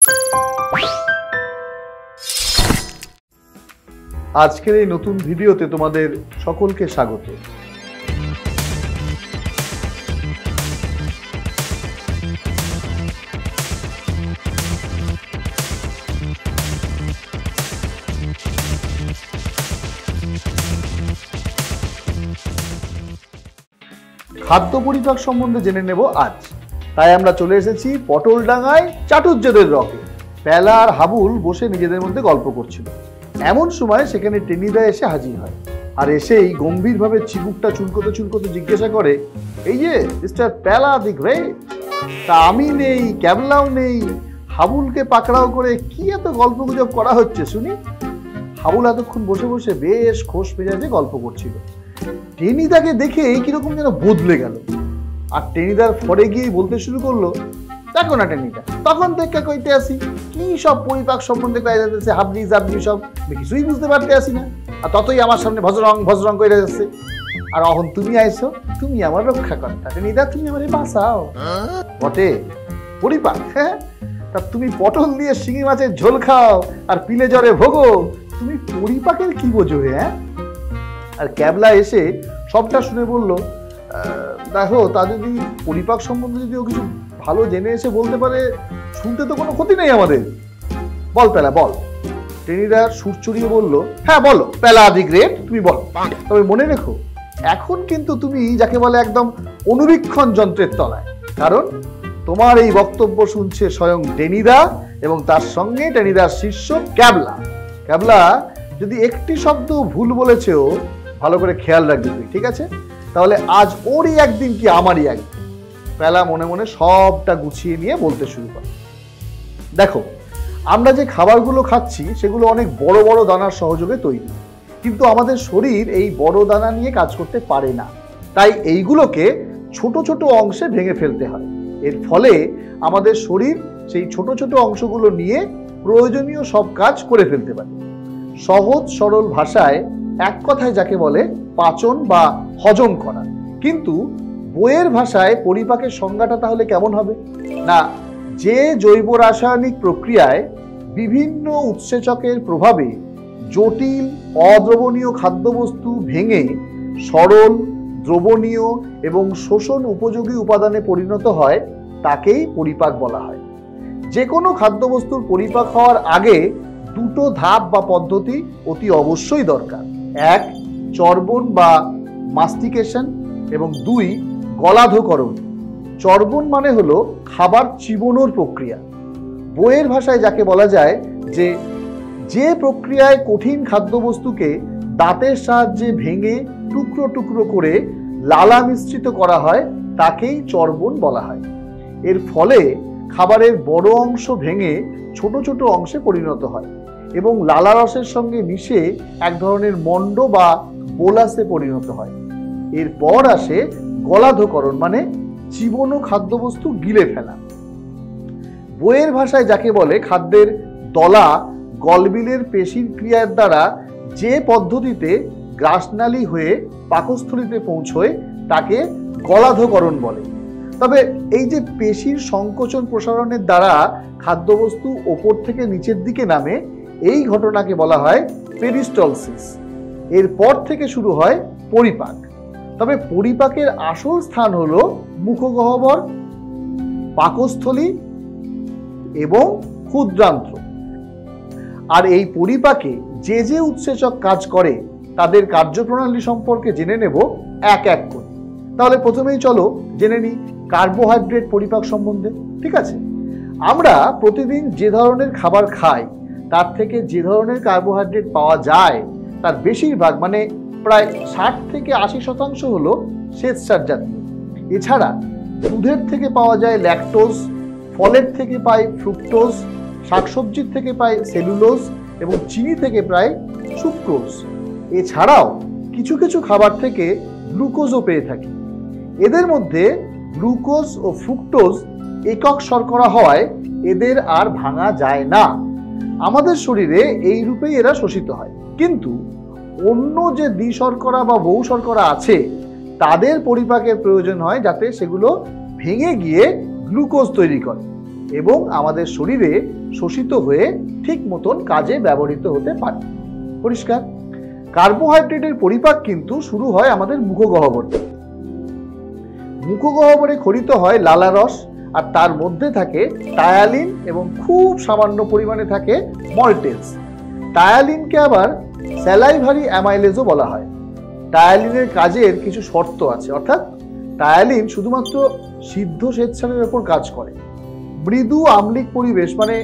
আজকের এই নতুন ভিডিওতে তোমাদের সকলকে স্বাগত। খাদ্য পরিপাক সম্বন্ধে জেনে নেব আজ। তাই আমরা চলে এসেছি পটলডাঙ্গায় চাটুজ্যেদের রকে। পেলা আর হাবুল বসে নিজেদের মধ্যে গল্প করছিল। এমন সময় সেখানে টেনিদা এসে হাজির হয়, আর এসেই গম্ভীরভাবে চিবুকটা চুলকোতে চুলকোতে জিজ্ঞাসা করে, এই যে মিস্টার পেলা দি গ্রেট, তা আমি নেই, ক্যাবলাও নেই, হাবুলকে পাকড়াও করে কি এত গল্প গুজব করা হচ্ছে শুনি। হাবুল এতক্ষণ বসে বসে বেশ খোশ মেজাজে গল্প করছিল। টেনিদাকে দেখে কিরকম যেন বদলে গেল, আর টেনিদার ফরে গিয়ে বলতে শুরু করলো, দেখো না টেনিদা, তখন থেকে কইতে আসি কি সব পরিপাক সম্বন্ধে কয়ে যাচ্ছে, হাবলি জাবলি সব কিছুই বুঝতে পারতে আসি না, আর ততই আমার সামনে ভজরং ভজরং করে যাচ্ছে। আর এখন তুমি আইছো, তুমি আমার রক্ষা কর্তা টেনিদা, তুমি আমার বাঁচাও। বটে পরিপাক, হ্যাঁ, তা তুমি পটল দিয়ে শিঙি মাছের ঝোল খাও আর পিলে জ্বরে ভোগো, তুমি পরিপাকের কি বোঝো? হ্যাঁ। আর ক্যাবলা এসে সবটা শুনে বলল, দেখো, তা যদি পরিপাক সম্বন্ধে যদি ও কিছু ভালো জেনে এসে বলতে পারে, শুনতে তো কোনো ক্ষতি নেই আমাদের। বল পেলা বল। টেনিদা সুর চড়িয়ে বলল, হ্যাঁ বলো পেলা দি গ্রেট, তুমি বলো, তবে মনে রেখো এখন কিন্তু তুমি যাকে বলে একদম অনুবীক্ষণ যন্ত্রের তলায়, কারণ তোমার এই বক্তব্য শুনছে স্বয়ং টেনিদা এবং তার সঙ্গে টেনিদার শিষ্য ক্যাবলা। ক্যাবলা যদি একটি শব্দ ভুল বলেছেও ভালো করে খেয়াল রাখবি তুই, ঠিক আছে? তাহলে আজ ওরই একদিন কি আমারই একদিন। পেলা মনে মনে সবটা গুছিয়ে নিয়ে বলতে শুরু করে, দেখো, আমরা যে খাবারগুলো খাচ্ছি সেগুলো অনেক বড় বড় দানার সহযোগে তৈরি, কিন্তু আমাদের শরীর এই বড় দানা নিয়ে কাজ করতে পারে না। তাই এইগুলোকে ছোট ছোট অংশে ভেঙে ফেলতে হয়। এর ফলে আমাদের শরীর সেই ছোট ছোট অংশগুলো নিয়ে প্রয়োজনীয় সব কাজ করে ফেলতে পারে। সহজ সরল ভাষায় এক কথায় যাকে বলে পাচন বা হজম করা। কিন্তু বইয়ের ভাষায় পরিপাকের সংজ্ঞাটা তাহলে কেমন হবে? না, যে জৈব রাসায়নিক প্রক্রিয়ায় বিভিন্ন উৎসেচকের প্রভাবে জটিল অদ্রবণীয় খাদ্যবস্তু ভেঙে সরল, দ্রবণীয় এবং শোষণ উপযোগী উপাদানে পরিণত হয়, তাকেই পরিপাক বলা হয়। যে কোনো খাদ্যবস্তুর পরিপাক হওয়ার আগে দুটো ধাপ বা পদ্ধতি অতি অবশ্যই দরকার। এক, চর্বণ বা মাস্টিকেশন, এবং দুই, গলাধকরণ। চর্বণ মানে হলো খাবার চিবোনোর প্রক্রিয়া। বইয়ের ভাষায় যাকে বলা যায় যে প্রক্রিয়ায় কঠিন খাদ্যবস্তুকে দাঁতের সাহায্যে ভেঙে টুকরো টুকরো করে লালা মিশ্রিত করা হয়, তাকেই চর্বণ বলা হয়। এর ফলে খাবারের বড় অংশ ভেঙে ছোট ছোট অংশে পরিণত হয় এবং লালা রসের সঙ্গে মিশে এক ধরনের মণ্ড বা বোলাসে পরিণত হয়। এরপর আসে গলাধকরণ, মানে চিবোনো খাদ্যবস্তু গিলে ফেলা। বইয়ের ভাষায় যাকে বলে খাদ্যের দলা গলবিলের পেশির ক্রিয়ার দ্বারা যে পদ্ধতিতে গ্রাসনালী হয়ে পাকস্থলীতে পৌঁছয়, তাকে গলাধকরণ বলে। তবে এই যে পেশির সংকোচন প্রসারণের দ্বারা খাদ্যবস্তু ওপর থেকে নিচের দিকে নামে, এই ঘটনাকে বলা হয় পেরিস্টলসিস। এরপর থেকে শুরু হয় পরিপাক। তবে পরিপাকের আসল স্থান হলো মুখগহ্বর, পাকস্থলী এবং ক্ষুদ্রান্ত্র। আর এই পরিপাকে যে যে উৎসেচক কাজ করে তাদের কার্যপ্রণালী সম্পর্কে জেনে নেব এক এক করে। তাহলে প্রথমেই চলো জেনে নিই কার্বোহাইড্রেট পরিপাক সম্বন্ধে, ঠিক আছে? আমরা প্রতিদিন যে ধরনের খাবার খাই তার থেকে যে ধরনের কার্বোহাইড্রেট পাওয়া যায় তার বেশিরভাগ, মানে প্রায় 60 থেকে 80% হলো শ্বেতসার জাতীয়। এছাড়া দুধের থেকে পাওয়া যায় ল্যাকটোজ, ফলের থেকে পাই ফ্রুক্টোজ, শাকসবজির থেকে পাই সেলুলোজ এবং চিনি থেকে প্রায় সুক্রোজ। এছাড়াও কিছু কিছু খাবার থেকে গ্লুকোজও পেয়ে থাকি। এদের মধ্যে গ্লুকোজ ও ফ্রুক্টোজ একক শর্করা হওয়ায় এদের আর ভাঙা যায় না। আমাদের শরীরে এই রূপেই এরা শোষিত হয়। কিন্তু অন্য যে দ্বিশর্করা বা বহু শর্করা আছে তাদের পরিপাকের প্রয়োজন হয় যাতে সেগুলো ভেঙে গিয়ে গ্লুকোজ তৈরি করে। এবং আমাদের শরীরে শোষিত হয়ে ঠিক মতন কাজে ব্যবহৃত হতে পারে। পরিষ্কার? কার্বোহাইড্রেটের পরিপাক কিন্তু শুরু হয় আমাদের মুখগহ্বর থেকে। মুখগহ্বরে ক্ষরিত হয় লালারস, আর তার মধ্যে থাকে টায়ালিন এবং খুব সামান্য পরিমাণে থাকে মল্টেজ। টায়ালিনকে আবার স্যালাইভারি অ্যামাইলেজও বলা হয়। টায়ালিনের কাজের কিছু শর্ত আছে, অর্থাৎ টায়ালিন শুধুমাত্র সিদ্ধ শ্বেতসারের উপর কাজ করে। মৃদু আম্লিক পরিবেশ মানে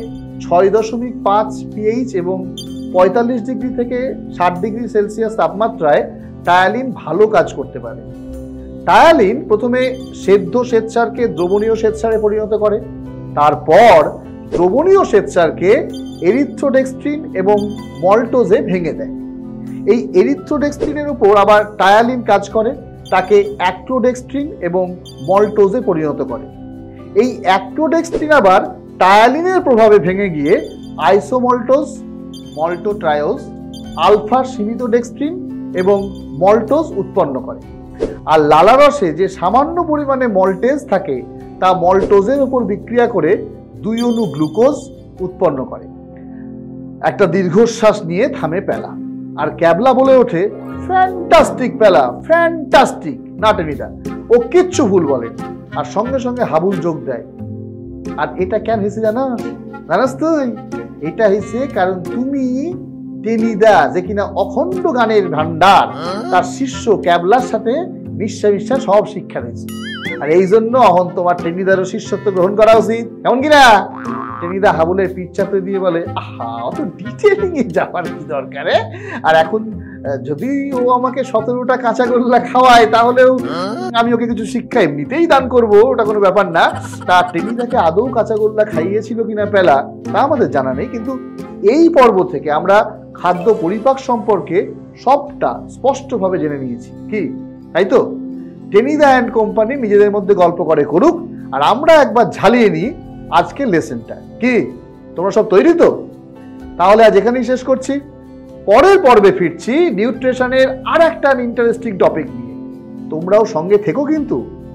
6.5 pH এবং 45 ডিগ্রি থেকে 60 ডিগ্রি সেলসিয়াস তাপমাত্রায় টায়ালিন ভালো কাজ করতে পারে। টায়ালিন প্রথমে সেদ্ধ শ্বেতসারকে দ্রবণীয় শ্বেতসারে পরিণত করে, তারপর দ্রবণীয় শ্বেতসারকে এরিথ্রোডেক্সট্রিন এবং মল্টোজে ভেঙে দেয়। এই এরিথ্রোডেক্সট্রিনের উপর আবার টায়ালিন কাজ করে, তাকে অ্যাক্টোডেক্সট্রিন এবং মল্টোজে পরিণত করে। এই অ্যাক্টোডেক্সট্রিন আবার টায়ালিনের প্রভাবে ভেঙে গিয়ে আইসোমল্টোজ, মল্টোট্রায়োজ, আলফা সিমিতোডেক্সট্রিন এবং মল্টোজ উৎপন্ন করে। আর লালারসে যে সামান্য পরিমাণে মল্টেজ থাকে তা মল্টোজের উপর বিক্রিয়া করে 2 অণু গ্লুকোজ উৎপন্ন করে। একটা দীর্ঘশ্বাস নিয়ে থামে প্যালা, আর ক্যাবলা বলে ওঠে, ফ্যান্টাস্টিক প্যালা, ফ্যান্টাস্টিক। না টেনিদা, ও কিচ্ছু ভুল বলে, আর সঙ্গে সঙ্গে হাবুল যোগ দেয়। আর এটা কেন হয়েছে জানাস তুই? এটা হয়েছে কারণ তুমি টেনিদা, যে কিনা অখণ্ড গানের ভান্ডার, তার শিষ্য ক্যাবলার সাথে নিঃশ্বাস সব শিক্ষা দিয়েছে। আর এই জন্য অহন তোমার টেনিদারও শিষ্যত্ব গ্রহণ করা উচিত, এমন কিনা? টেনিদা হাবুলের পিঠ চাপে দিয়ে বলে, আহা, অত ডিটেলিং এ যাওয়ার কি দরকার? আর এখন যদি ও আমাকে 17টা কাঁচাগোল্লা খাওয়ায়, তাহলেও আমি ওকে কিছু শিক্ষা এমনিতেই দান করবো, ওটা কোনো ব্যাপার না। তা টেনিদাকে আদৌ কাঁচাগোল্লা খাইয়েছিল কিনা প্যালা তা আমাদের জানা নেই, কিন্তু এই পর্ব থেকে আমরা খাদ্য পরিপাক সম্পর্কে সবটা স্পষ্টভাবে জেনে নিয়েছি। কি তাই তো? টেনিদা অ্যান্ড কোম্পানি নিজেদের মধ্যে গল্প করে করুক, আর আমরা একবার ঝালিয়ে নিই আজকের লেসনটা। কি তোমরা সব তৈরি তো? তাহলে আজ এখানেই শেষ করছি। পরের পর্বে ফিরছি নিউট্রিশনের আর একটা ইন্টারেস্টিং টপিক নিয়ে। তোমরাও সঙ্গে থেকো কিন্তু।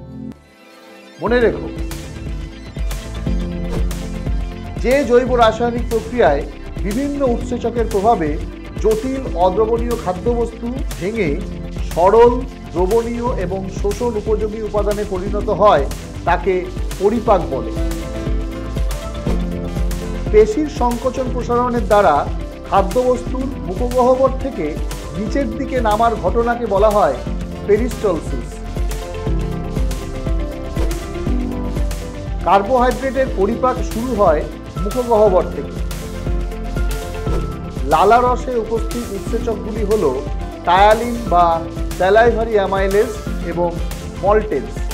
মনে রেখো, যে জৈব রাসায়নিক প্রক্রিয়ায় বিভিন্ন উৎসেচকের প্রভাবে জটিল অদ্রবণীয় খাদ্যবস্তু ভেঙে সরল, দ্রবণীয় এবং শোষণ উপযোগী উপাদানে পরিণত হয় তাকে পরিপাক বলে। পেশির সংকোচন প্রসারণের দ্বারা খাদ্যবস্তুর মুখগহ্বর থেকে নিচের দিকে নামার ঘটনাকে বলা হয় পেরিস্টলসিস। কার্বোহাইড্রেটের পরিপাক শুরু হয় মুখগহ্বর থেকে। লালারসে উপস্থিত উৎসেচকগুলি হল টায়ালিন বা স্যালাইভারি অ্যামাইলেজ এবং মল্টেজ।